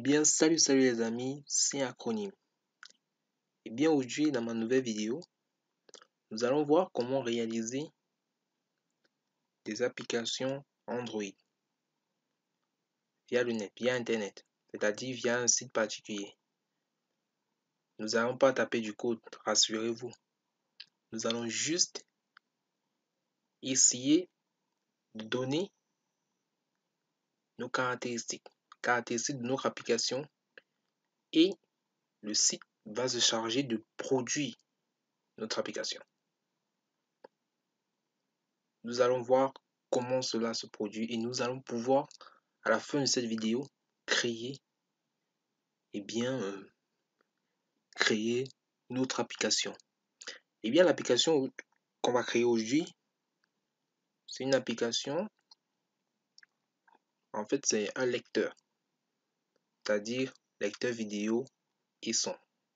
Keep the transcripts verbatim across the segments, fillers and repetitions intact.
bien, salut, salut les amis, c'est Acronyme. Et bien, aujourd'hui, dans ma nouvelle vidéo, nous allons voir comment réaliser des applications Android via le net, via Internet, c'est-à-dire via un site particulier. Nous n'allons pas taper du code, rassurez-vous. Nous allons juste essayer de donner nos caractéristiques, caractéristiques de notre application et le site va se charger de produire notre application. Nous allons voir comment cela se produit et nous allons pouvoir, à la fin de cette vidéo, créer et bien euh, créer notre application. Et bien l'application qu'on va créer aujourd'hui, c'est une application, en fait c'est un lecteur, c'est-à-dire lecteur vidéo et son.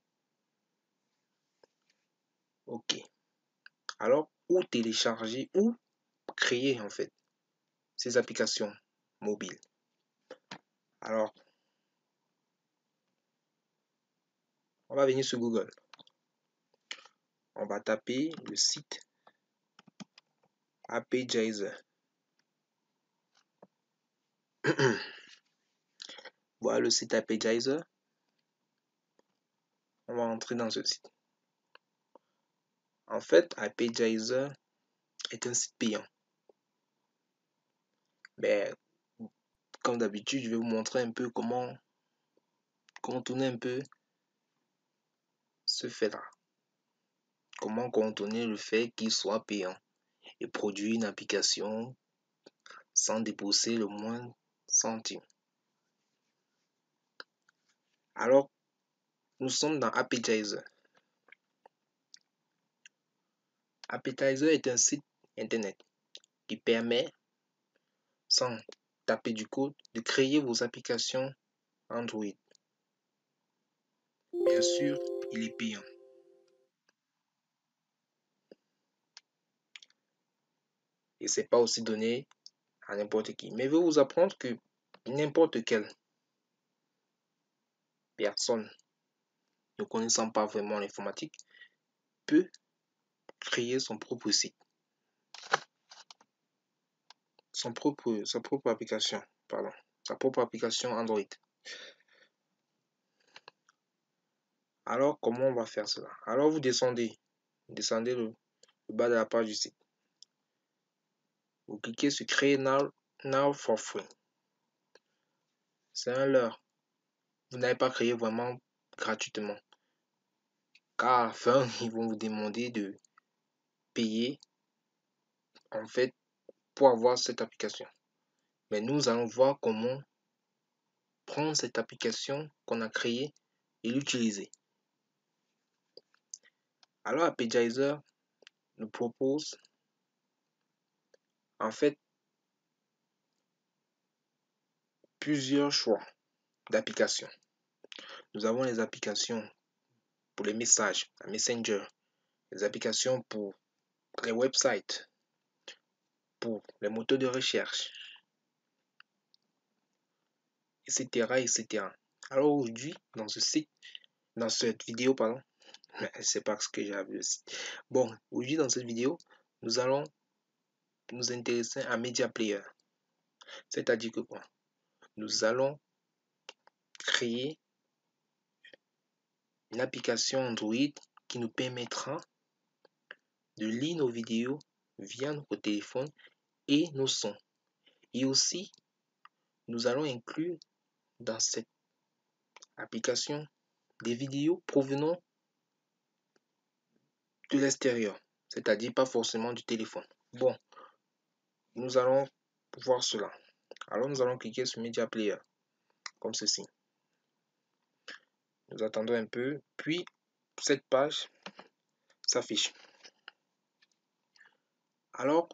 Ok. Alors, où télécharger, ou créer en fait ces applications mobiles. Alors, on va venir sur Google. On va taper le site Appigizer. Voilà le site Appigizer. On va entrer dans ce site. En fait, Appigizer est un site payant. Mais comme d'habitude, je vais vous montrer un peu comment contourner un peu ce fait-là. Comment contourner le fait qu'il soit payant et produire une application sans débourser le moindre centime. Alors, nous sommes dans Appigizer. Appigizer est un site internet qui permet, sans taper du code, de créer vos applications Android. Bien sûr, il est payant. Et c'est pas aussi donné à n'importe qui. Mais je vais vous apprendre que n'importe quelle personne ne connaissant pas vraiment l'informatique peut créer son propre site. Son propre, sa propre application, pardon, sa propre application Android. Alors, comment on va faire cela? Alors, vous descendez, descendez le, le bas de la page du site. Vous cliquez sur Créer Now, now for Free. C'est un leurre. Vous n'avez pas créé vraiment gratuitement. Car à la fin, ils vont vous demander de payer en fait pour avoir cette application. Mais nous allons voir comment prendre cette application qu'on a créée et l'utiliser. Alors Appigizer nous propose en fait plusieurs choix d'applications. Nous avons les applications pour les messages, la Messenger, les applications pour les websites, pour les moteurs de recherche, et cetera et cetera. Alors aujourd'hui, dans ce site, dans cette vidéo, pardon, c'est parce que j'ai vu le site. Bon, aujourd'hui dans cette vidéo, nous allons nous intéresser à Media Player. C'est-à-dire que quoi? Nous allons créer une application Android qui nous permettra de lire nos vidéos via notre téléphone et nos sons. Et aussi, nous allons inclure dans cette application des vidéos provenant de l'extérieur, c'est-à-dire pas forcément du téléphone. Bon, nous allons voir cela. Alors nous allons cliquer sur Media Player, comme ceci. Nous attendons un peu, puis cette page s'affiche. Alors,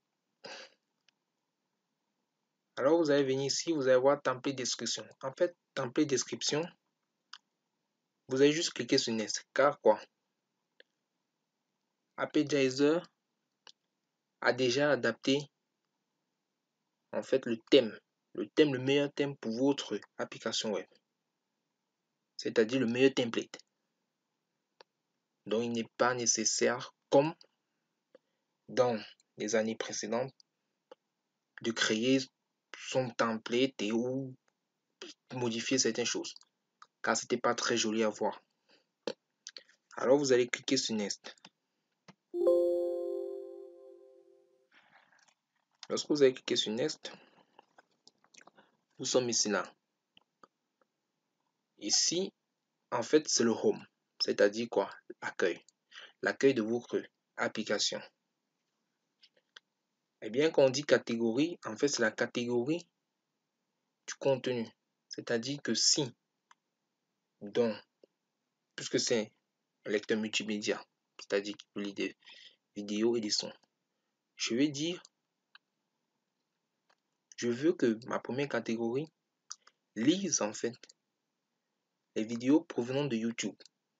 alors vous allez venir ici, vous allez voir template description. En fait, template description, vous allez juste cliquer sur Next. Car quoi? Appigizer a déjà adapté en fait le thème, le thème, le meilleur thème pour votre application web. c'est-à-dire le meilleur template. Donc il n'est pas nécessaire, comme dans les années précédentes, de créer son template et ou modifier certaines choses, car c'était pas très joli à voir. Alors vous allez cliquer sur Next. Lorsque vous avez cliqué sur Next, nous sommes ici là. Ici, en fait, c'est le Home, c'est-à-dire quoi? L'accueil. L'accueil de votre application. Et bien qu'on dit catégorie, en fait, c'est la catégorie du contenu. C'est-à-dire que si, donc, puisque c'est un lecteur multimédia, c'est-à-dire qu'il peut lire des vidéos et des sons, je vais dire, je veux que ma première catégorie lise en fait les vidéos provenant de YouTube.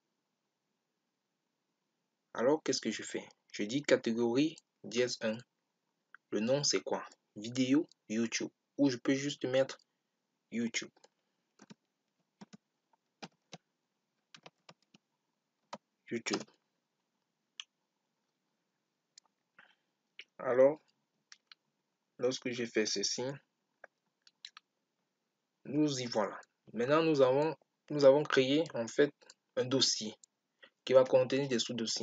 Alors, qu'est-ce que je fais? Je dis catégorie dièse un. Le nom, c'est quoi? Vidéo YouTube. Ou je peux juste mettre YouTube. YouTube. Alors, lorsque j'ai fait ceci, nous y voilà. Maintenant, nous avons, nous avons créé en fait un dossier qui va contenir des sous-dossiers.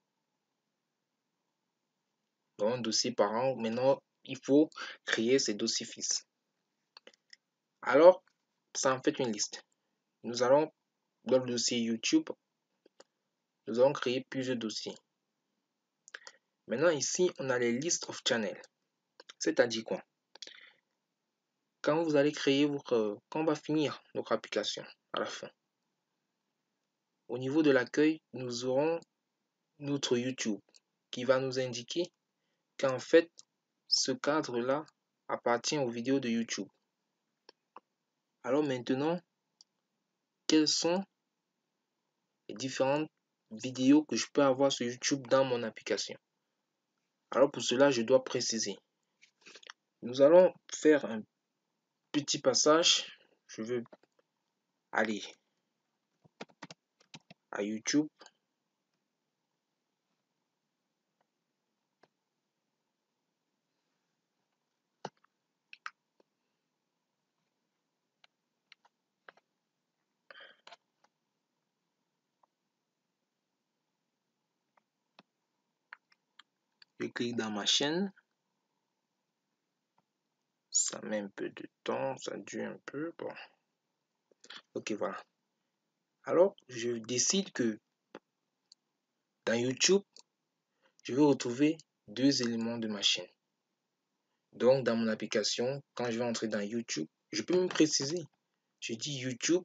Donc, un dossier par an. Maintenant, il faut créer ces dossiers fils. Alors, ça en fait une liste. Nous allons, dans le dossier YouTube, nous allons créer plusieurs dossiers. Maintenant, ici, on a les list of channels. C'est-à-dire quoi? Quand vous allez créer votre, quand on va finir notre application à la fin, au niveau de l'accueil, nous aurons notre YouTube qui va nous indiquer qu'en fait, ce cadre-là appartient aux vidéos de YouTube. Alors maintenant, quelles sont les différentes vidéos que je peux avoir sur YouTube dans mon application? Alors pour cela, je dois préciser. Nous allons faire un petit passage. Je veux aller à YouTube. Je clique dans ma chaîne. Ça met un peu de temps, ça dure un peu. Bon. Ok, voilà. Alors, je décide que dans YouTube, je vais retrouver deux éléments de ma chaîne. Donc, dans mon application, quand je vais entrer dans YouTube, je peux me préciser. Je dis YouTube,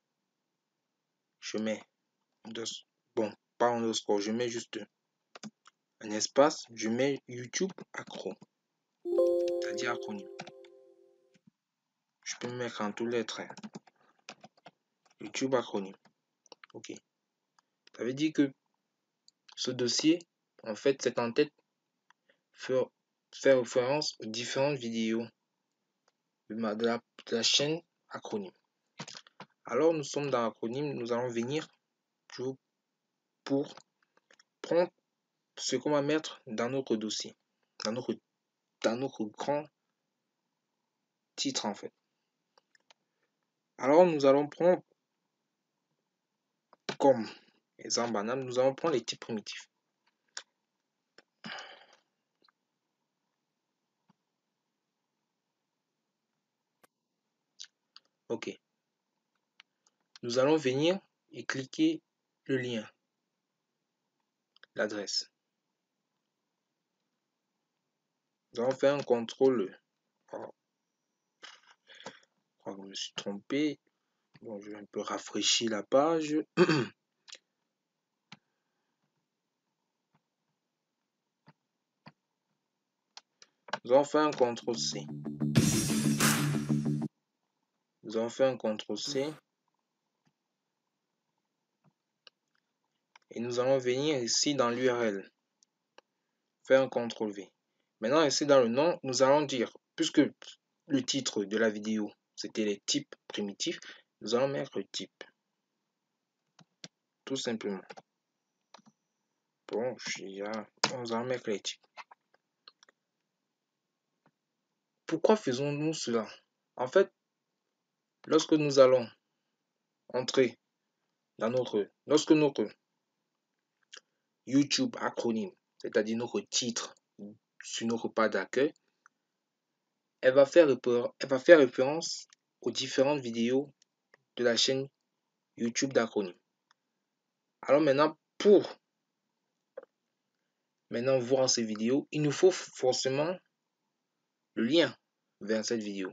je mets, bon, pas un underscore, je mets juste un espace, je mets YouTube accro, c'est-à-dire acronyme. Je peux me mettre en tous les traits. YouTube acronyme. Ok. Ça veut dire que ce dossier, en fait, c'est en tête faire, faire référence aux différentes vidéos de, ma, de, la, de la chaîne acronyme. Alors, nous sommes dans l'acronyme, nous allons venir pour prendre ce qu'on va mettre dans notre dossier, dans notre, dans notre grand titre en fait. Alors, nous allons prendre comme exemple banal, nous allons prendre les types primitifs. Ok. Nous allons venir et cliquer le lien, l'adresse. Nous allons faire un contrôle. Oh. Je crois que je me suis trompé. Bon, je vais un peu rafraîchir la page. Nous allons faire un contrôle C. Nous allons faire un contrôle C. Et nous allons venir ici dans l'U R L. Faire un contrôle V. Maintenant, ici dans le nom, nous allons dire, puisque le titre de la vidéo, c'était les types primitifs, nous allons mettre le type. tout simplement. Bon, il y a, on va mettre les types. Pourquoi faisons-nous cela? En fait, lorsque nous allons entrer dans notre, lorsque notre YouTube acronyme, c'est-à-dire notre titre sur notre page d'accueil, elle va faire, elle va faire référence aux différentes vidéos de la chaîne YouTube d'acronyme. Alors maintenant, pour maintenant voir ces vidéos, il nous faut forcément le lien vers cette vidéo.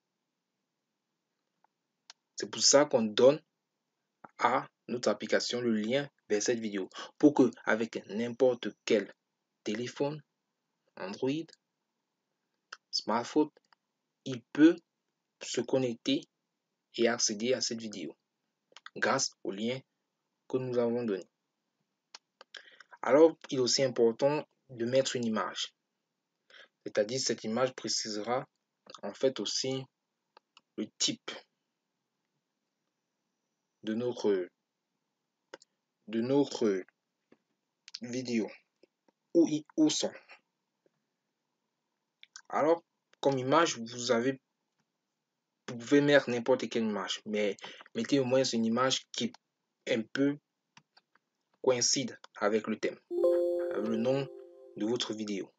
C'est pour ça qu'on donne à notre application le lien vers cette vidéo pour que avec n'importe quel téléphone, Android, smartphone, il peut se connecter et accéder à cette vidéo grâce au lien que nous avons donné. Alors, il est aussi important de mettre une image. C'est-à-dire, cette image précisera en fait aussi le type de notre, de notre vidéo ou, ou son. Alors, comme image, vous avez, vous pouvez mettre n'importe quelle image, mais mettez au moins une image qui un peu coïncide avec le thème, avec le nom de votre vidéo.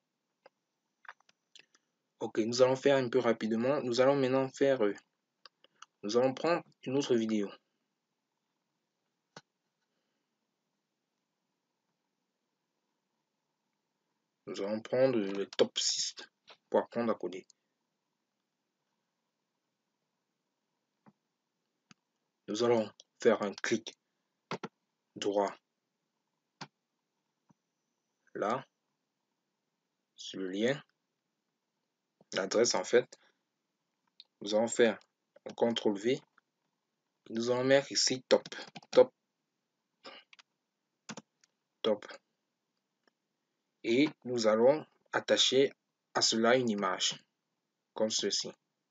Ok, nous allons faire un peu rapidement. Nous allons maintenant faire, euh, nous allons prendre une autre vidéo. Nous allons prendre le top six pour apprendre à coder. Nous allons faire un clic droit là sur le lien, l'adresse en fait. Nous allons faire un contrôle V. Nous allons mettre ici top, top, top. Et nous allons attacher à cela une image comme ceci.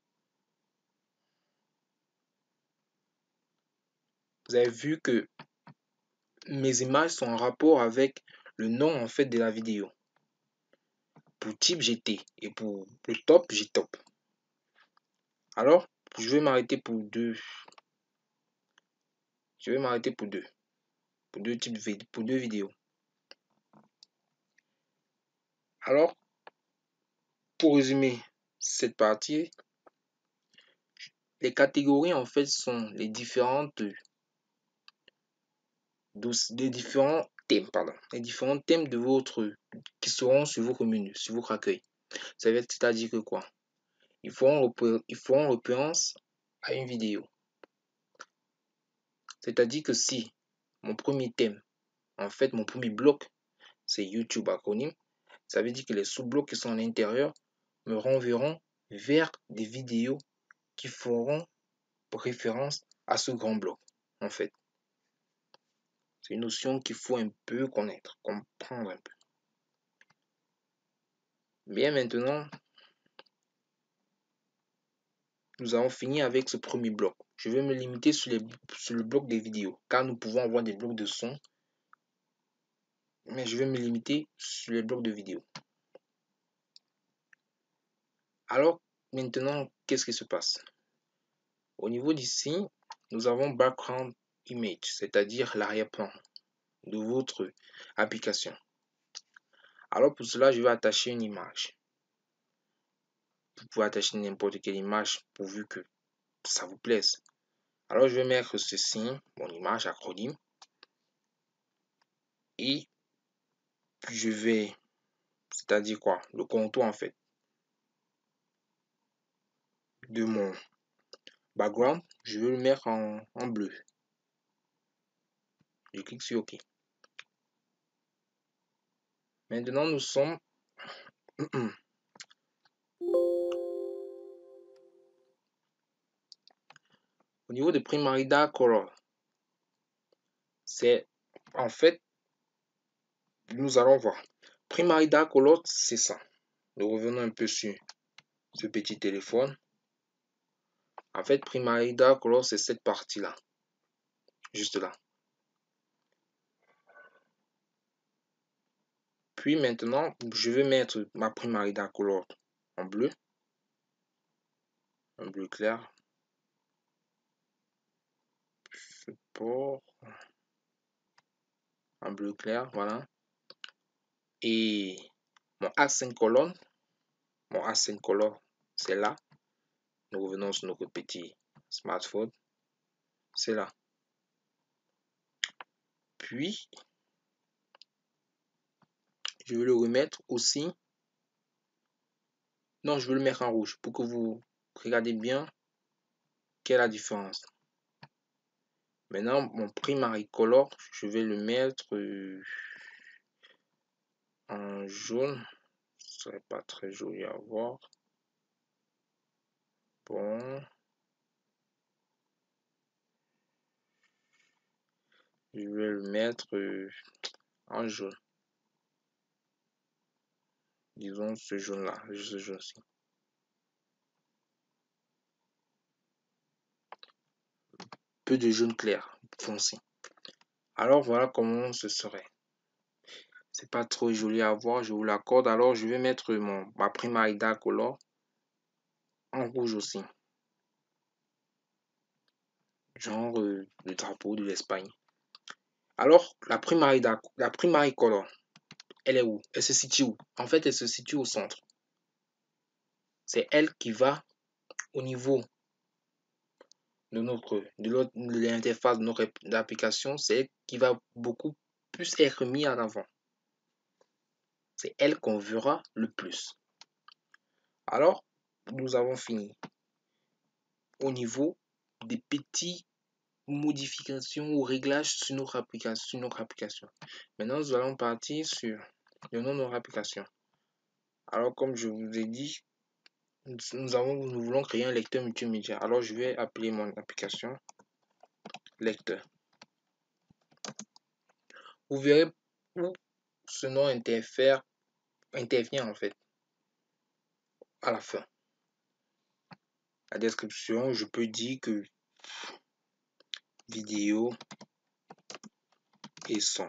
Vous avez vu que mes images sont en rapport avec le nom en fait de la vidéo. Pour type G T et pour le top j'ai top. Alors je vais m'arrêter pour deux. Je vais m'arrêter pour deux. Pour deux types de pour deux vidéos. Alors pour résumer cette partie, les catégories en fait sont les différentes des différents thèmes, pardon, les différents thèmes de votre qui seront sur votre menu, sur votre accueil. C'est-à-dire que quoi? Ils feront, ils feront référence à une vidéo. C'est-à-dire que si mon premier thème, en fait mon premier bloc, c'est YouTube acronyme, ça veut dire que les sous-blocs qui sont à l'intérieur me renverront vers des vidéos qui feront référence à ce grand bloc, en fait. C'est une notion qu'il faut un peu connaître, comprendre un peu. Bien, maintenant, nous avons fini avec ce premier bloc. Je vais me limiter sur, les, sur le bloc des vidéos, car nous pouvons avoir des blocs de son, mais je vais me limiter sur les blocs de vidéos. Alors, maintenant, qu'est-ce qui se passe? Au niveau d'ici, nous avons background image, c'est-à-dire l'arrière-plan de votre application. Alors, pour cela, je vais attacher une image. Vous pouvez attacher n'importe quelle image pourvu que ça vous plaise. Alors, je vais mettre ceci, mon image acronyme. Et je vais, c'est-à-dire quoi? Le contour en fait de mon background, je vais le mettre en, en bleu. Je clique sur OK. Maintenant, nous sommes au niveau de Primary Dark Color. C'est en fait, nous allons voir. Primary Dark Color, c'est ça. Nous revenons un peu sur ce petit téléphone. En fait, Primary Dark Color, c'est cette partie-là. Juste là. Puis maintenant, je vais mettre ma Primarina Color en bleu. Un bleu clair. Support. En bleu clair, voilà. Et mon accent color, mon accent color, c'est là. Nous revenons sur notre petit smartphone. C'est là. Puis, je vais le remettre aussi. Non, je vais le mettre en rouge pour que vous regardez bien quelle est la différence. Maintenant, mon primary color, je vais le mettre euh, en jaune. Ce serait pas très joli à voir. Bon. Je vais le mettre euh, en jaune. Disons ce jaune-là, ce jaune-ci. Peu de jaune clair, foncé. Alors voilà comment ce serait. C'est pas trop joli à voir, je vous l'accorde. Alors je vais mettre mon, ma Primark Dark Color en rouge aussi. Genre euh, le drapeau de l'Espagne. Alors la Primark Dark, la Primark Color, elle est où? Elle se situe où? En fait, elle se situe au centre. C'est elle qui va au niveau de notre de l'interface de notre application, c'est elle qui va beaucoup plus être mise en avant. C'est elle qu'on verra le plus. Alors, nous avons fini. Au niveau des petites modifications ou réglages sur notre application. Sur notre application. Maintenant, nous allons partir sur le nom de notre application. Alors, comme je vous ai dit, nous, avons, nous voulons créer un lecteur multimédia. Alors, je vais appeler mon application lecteur. Vous verrez où ce nom interfère, intervient en fait à la fin. La description, je peux dire que vidéo et son.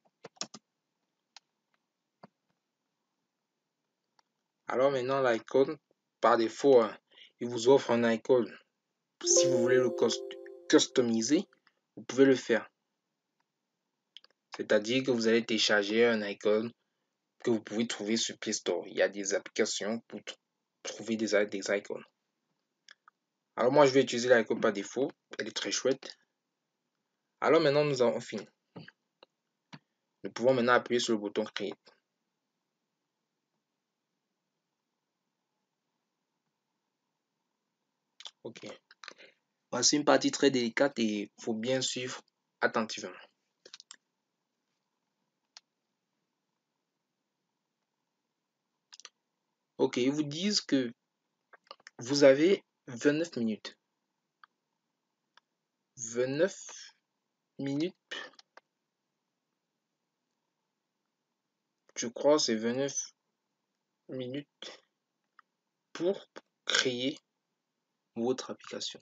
Alors maintenant, l'icône, par défaut, hein, il vous offre un icône. Si vous voulez le customiser, vous pouvez le faire. C'est-à-dire que vous allez télécharger un icône que vous pouvez trouver sur Play Store. Il y a des applications pour trouver des, des icônes. Alors moi, je vais utiliser l'icône par défaut. Elle est très chouette. Alors maintenant, nous avons fini. Nous pouvons maintenant appuyer sur le bouton Create. Ok. Voici une partie très délicate et il faut bien suivre attentivement. Ok, ils vous disent que vous avez vingt-neuf minutes. vingt-neuf minutes. Je crois que c'est vingt-neuf minutes pour créer votre application.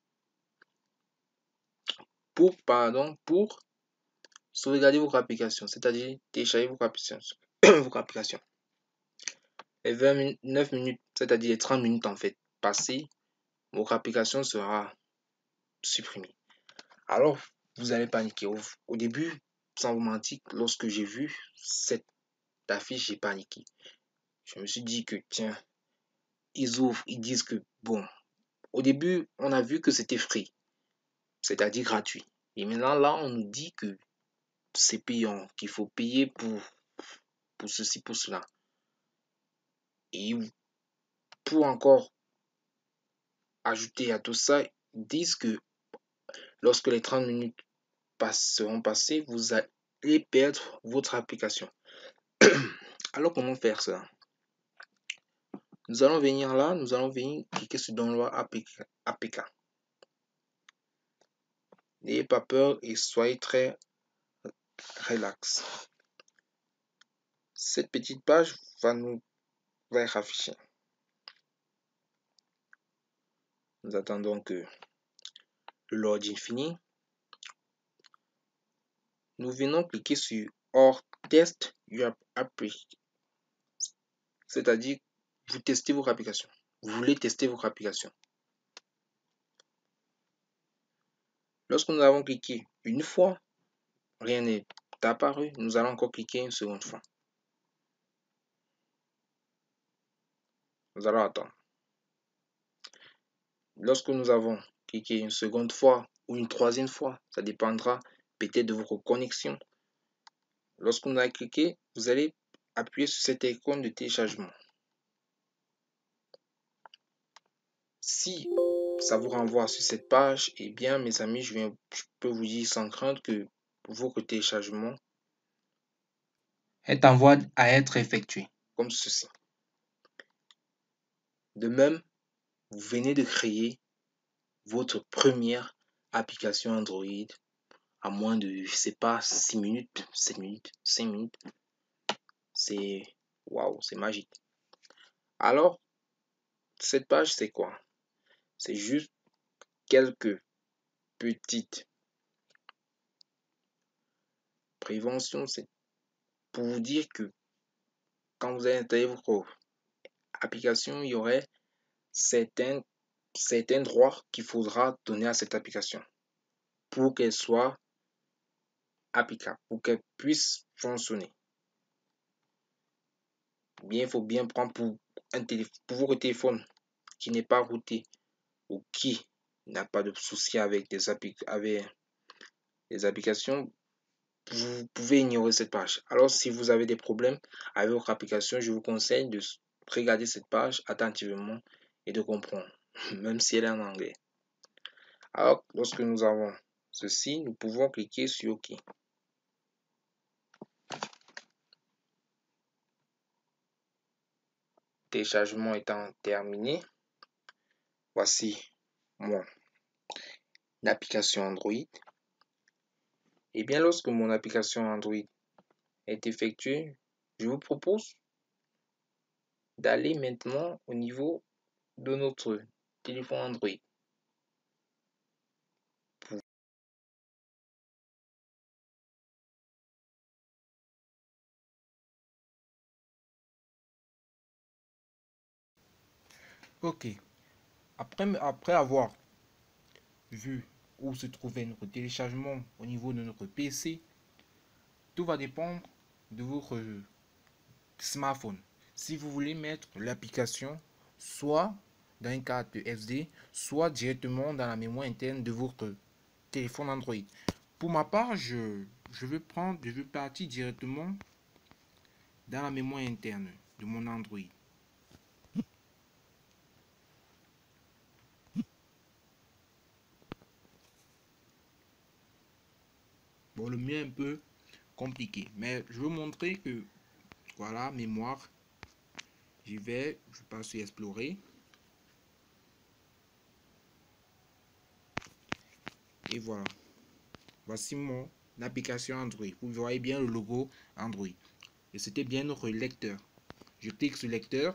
Pour, pardon, pour sauvegarder votre application, c'est-à-dire télécharger votre application. votre application. Les vingt-neuf minutes, c'est-à-dire les trente minutes en fait, passées, votre application sera supprimée. Alors, vous allez paniquer. Au, au début, sans vous mentir, lorsque j'ai vu cette affiche, j'ai paniqué. Je me suis dit que, tiens, ils ouvrent, ils disent que, bon, au début, on a vu que c'était free, c'est-à-dire gratuit. Et maintenant, là, on nous dit que c'est payant, qu'il faut payer pour, pour ceci, pour cela. Et pour encore ajouter à tout ça, ils disent que lorsque les trente minutes seront passées, vous allez perdre votre application. Alors, comment faire ça? Nous allons venir là, nous allons venir cliquer sur Download A P K. N'ayez pas peur et soyez très relax. Cette petite page va nous va être affichée. Nous attendons que le login finisse. Nous venons cliquer sur Hors test you are application. C'est-à-dire, vous testez votre application. Vous voulez tester votre application. Lorsque nous avons cliqué une fois, rien n'est apparu. Nous allons encore cliquer une seconde fois. Nous allons attendre. Lorsque nous avons cliqué une seconde fois ou une troisième fois, ça dépendra peut-être de votre connexion. Lorsque vous avez cliqué, vous allez appuyer sur cette icône de téléchargement. Si ça vous renvoie sur cette page, eh bien mes amis, je, viens, je peux vous dire sans crainte que votre téléchargement est en voie à être effectué, comme ceci. De même, vous venez de créer votre première application Android à moins de, je sais pas, six minutes, sept minutes, cinq minutes. C'est waouh, c'est magique. Alors, cette page, c'est quoi? C'est juste quelques petites préventions. C'est pour vous dire que quand vous allez installer votre application, il y aurait certains, certains droits qu'il faudra donner à cette application pour qu'elle soit applicable, pour qu'elle puisse fonctionner. Bien, il faut bien prendre pour, un téléphone, pour votre téléphone qui n'est pas routé ou qui n'a pas de souci avec des, appli avec les applications, vous pouvez ignorer cette page. Alors, si vous avez des problèmes avec votre application, je vous conseille de regarder cette page attentivement et de comprendre, même si elle est en anglais. Alors, lorsque nous avons ceci, nous pouvons cliquer sur OK. Téléchargement étant terminé, voici mon application Android. Et bien, lorsque mon application Android est effectuée, je vous propose d'aller maintenant au niveau de notre téléphone Android. Ok, après, après avoir vu où se trouvait notre téléchargement au niveau de notre P C, tout va dépendre de votre smartphone. Si vous voulez mettre l'application soit dans une carte S D, soit directement dans la mémoire interne de votre téléphone Android. Pour ma part, je, je veux prendre, je veux partir directement dans la mémoire interne de mon Android. Bon, le mien est un peu compliqué, mais je veux montrer que voilà, mémoire. J'y vais, je passe sur explorer. Et voilà. Voici mon application Android. Vous voyez bien le logo Android. Et c'était bien notre lecteur. Je clique sur lecteur.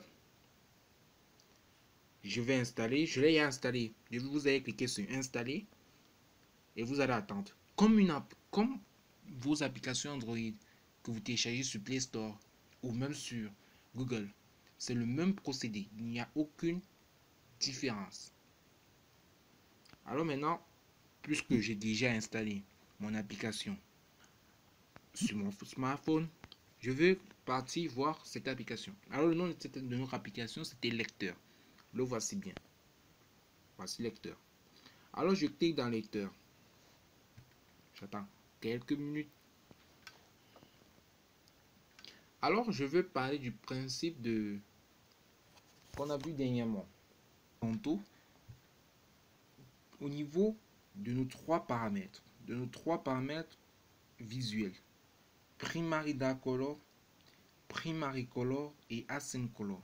Je vais installer. Je l'ai installé. Vous allez cliquer sur installer. Et vous allez attendre. Comme, une app, comme vos applications Android que vous téléchargez sur Play Store ou même sur Google, c'est le même procédé. Il n'y a aucune différence. Alors maintenant, puisque j'ai déjà installé mon application sur mon smartphone, je vais partir voir cette application. Alors le nom de, cette, de notre application, c'était lecteur. Le voici bien. Voici lecteur. Alors je clique dans lecteur. J'attends quelques minutes. Alors je vais parler du principe de qu'on a vu dernièrement. Tantôt, au niveau de nos trois paramètres, de nos trois paramètres visuels, primary dark color, primary color et accent color.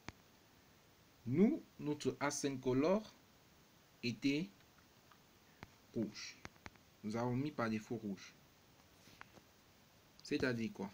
Nous, notre accent color était rouge. Nous avons mis par défaut rouge. C'est-à-dire quoi?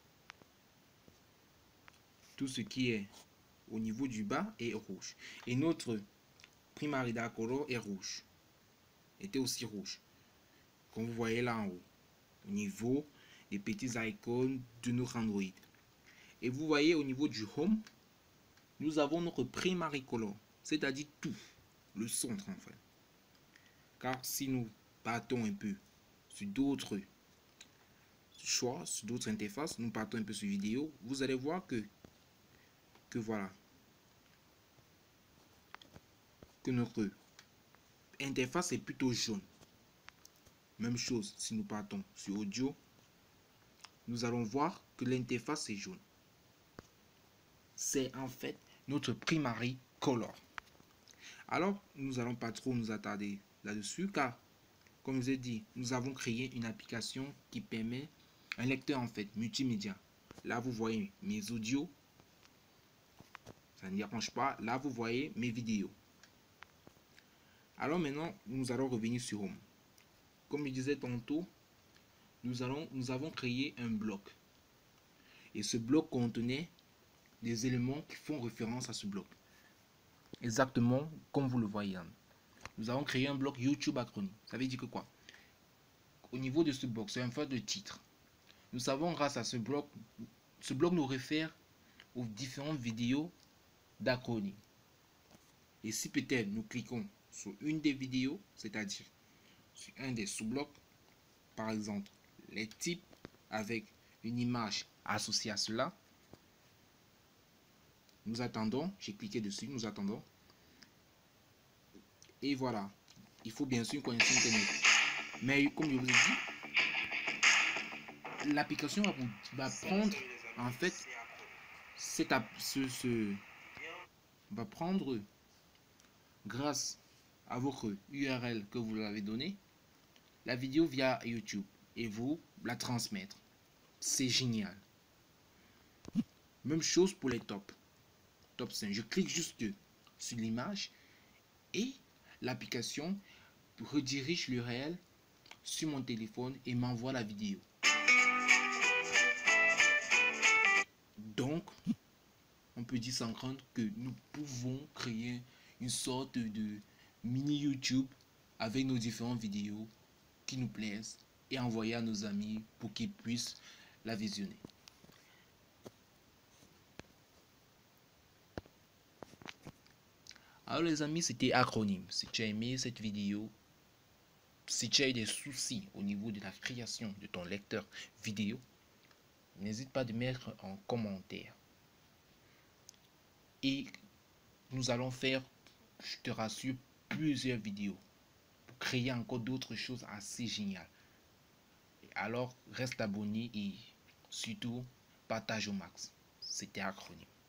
Tout ce qui est au niveau du bas est rouge. Et notre primary dark color est rouge. Était aussi rouge. Comme vous voyez là en haut. Au niveau les petits icônes de notre Android. Et vous voyez au niveau du Home, nous avons notre Primary Color, c'est-à-dire tout, le centre en fait. Car si nous partons un peu sur d'autres choix, sur d'autres interfaces, nous partons un peu sur vidéo, vous allez voir que, que voilà, que notre interface est plutôt jaune. Même chose si nous partons sur audio, nous allons voir que l'interface est jaune. C'est en fait notre primary color. Alors, nous allons pas trop nous attarder là-dessus car, comme je vous ai dit, nous avons créé une application qui permet un lecteur en fait multimédia. Là, vous voyez mes audios. Ça ne dérange pas. Là, vous voyez mes vidéos. Alors maintenant, nous allons revenir sur Home. Comme je disais tantôt, nous, allons, nous avons créé un bloc. Et ce bloc contenait des éléments qui font référence à ce bloc. Exactement comme vous le voyez. Nous avons créé un bloc YouTube acronyme. Ça veut dire que quoi? Au niveau de ce bloc, c'est un fait de titre. Nous savons grâce à ce bloc, ce bloc nous réfère aux différentes vidéos d'acronymes. Et si peut-être nous cliquons sur une des vidéos, c'est-à-dire sur un des sous-blocs, par exemple les types avec une image associée à cela, nous attendons, j'ai cliqué dessus, nous attendons. Et voilà, il faut bien sûr une connexion internet. Mais comme je vous ai dit, l'application va, va prendre en fait cette, ce, ce, va prendre grâce à votre U R L que vous avez donné la vidéo via YouTube et vous la transmettre. C'est génial. Même chose pour les tops. Top cinq. Je clique juste sur l'image et l'application redirige l'U R L sur mon téléphone et m'envoie la vidéo. Donc, on peut dire sans crainte que nous pouvons créer une sorte de mini YouTube avec nos différentes vidéos qui nous plaisent et envoyer à nos amis pour qu'ils puissent la visionner. Alors les amis, c'était Acronyme. Si tu as aimé cette vidéo, si tu as eu des soucis au niveau de la création de ton lecteur vidéo, n'hésite pas de mettre en commentaire. Et nous allons faire, je te rassure, plusieurs vidéos pour créer encore d'autres choses assez géniales. Alors reste abonné et surtout partage au max. C'était Acronyme.